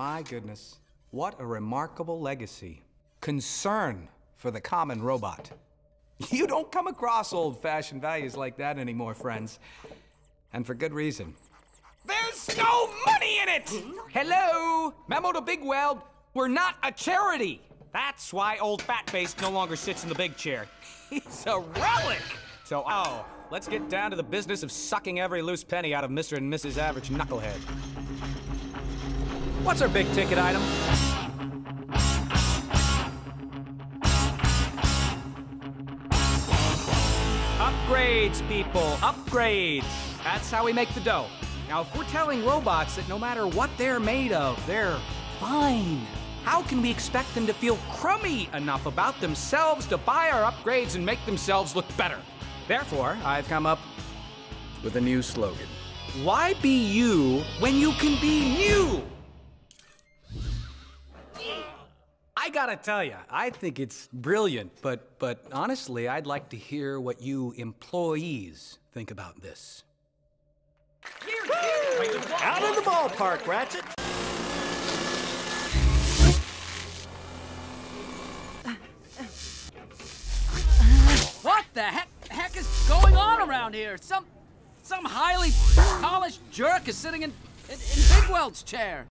My goodness, what a remarkable legacy. Concern for the common robot. You don't come across old-fashioned values like that anymore, friends. And for good reason. There's no money in it! Hello! Memo to Big Weld, we're not a charity! That's why old Fatface no longer sits in the big chair. He's a relic! So, let's get down to the business of sucking every loose penny out of Mr. and Mrs. Average Knucklehead. What's our big ticket item? Upgrades, people, upgrades. That's how we make the dough. Now, if we're telling robots that no matter what they're made of, they're fine, how can we expect them to feel crummy enough about themselves to buy our upgrades and make themselves look better? Therefore, I've come up with a new slogan. Why be you when you can be new? I gotta tell you, I think it's brilliant, but honestly, I'd like to hear what you employees think about this. Out in the ballpark, Ratchet! What the heck is going on around here? Some highly polished jerk is sitting in Big Weld's chair.